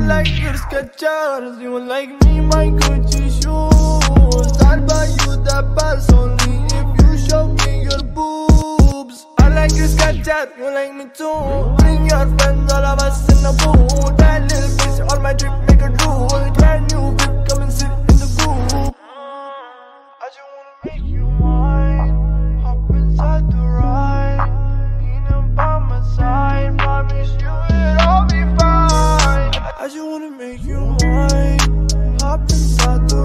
like your Skechers, you like me my Gucci shoes. I'll buy you the bus only if you show me your boobs. I like your Skechers, you like me too. Bring your friends, all of us in the booth. That little bitch on my trip, make a rule. Brand new whip, come and sit in the coupe. I just wanna make you mine. Hop inside the ride. Leaning by my side, promise you it'll all be fine. I just wanna make you mine. Hop inside the